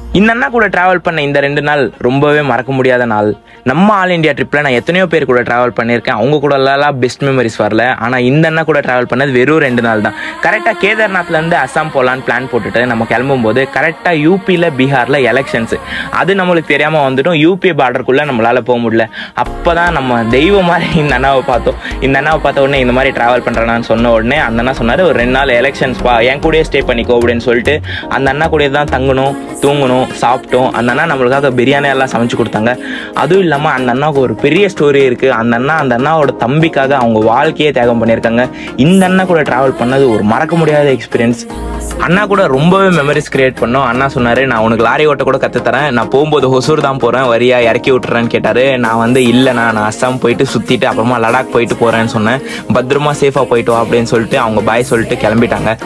இந்த அண்ணா கூட டிராவல் பண்ண இந்த 2 நாள் ரொம்பவே மறக்க முடியாத நாள். நம்ம ஆல் இண்டியா ட்ரிப்ல நான் எத்தனையோ பேர் கூட டிராவல் பண்ணியிருக்கேன். அவங்க கூட எல்லாம் பெஸ்ட் மெமரிஸ் வரல. ஆனால் இந்த அண்ணா கூட டிராவல் பண்ணது வெறும் 2 நாள் தான். கரெக்டாக கேதார்நாத்லேருந்து அஸ்ஸாம் போகலான்னு பிளான் போட்டுட்டு நம்ம கிளம்பும் போது கரெக்டாக யூபியில் பீகாரில் எலெக்ஷன்ஸ். அது நம்மளுக்கு தெரியாமல் வந்துட்டோம். யூபி பார்டருக்குள்ளே நம்மளால் போக முடியல. அப்போ தான் நம்ம தெய்வம் மாதிரி இந்த அண்ணாவை பார்த்தோம். இந்த அண்ணாவை பார்த்த உடனே இந்த மாதிரி டிராவல் பண்ணுறேன்னு சொன்ன உடனே அந்த அண்ணா சொன்னார், ஒரு 2 நாள் எலெக்ஷன்ஸ்ப்பா, என் கூடயே ஸ்டே பண்ணிக்கோ அப்படின்னு சொல்லிட்டு அந்த அண்ணா கூட தான் தங்கணும், தூங்கணும், சாப்பிட்டோம். அந்த அண்ணா நம்மளுக்காக பிரியாணி எல்லாம் சமைச்சு கொடுத்தாங்க. அதுவும் இல்லாமல் அந்த அண்ணாவுக்கு ஒரு பெரிய ஸ்டோரி இருக்குது. அந்த அண்ணாவோட தம்பிக்காக அவங்க வாழ்க்கையே தியாகம் பண்ணியிருக்காங்க. இந்த அண்ணா கூட டிராவல் பண்ணது ஒரு மறக்க முடியாத எக்ஸ்பீரியன்ஸ். அண்ணா கூட ரொம்பவே மெமரிஸ் கிரியேட் பண்ணோம். அண்ணா சொன்னார், நான் உனக்கு லாரி ஓட்ட கூட கற்றுத்தரேன், நான் போகும்போது ஹொசூர் தான் போகிறேன், வரியா இறக்கி விட்டுறேன்னு கேட்டார். நான் இல்லைண்ணா, நான் அஸ்ஸாம் போயிட்டு சுற்றிட்டு அப்புறமா லடாக் போயிட்டு போகிறேன்னு சொன்னேன். பத்திரமா சேஃபாக போயிட்டு வா அப்படின்னு சொல்லிட்டு அவங்க பாய் சொல்லிட்டு கிளம்பிட்டாங்க.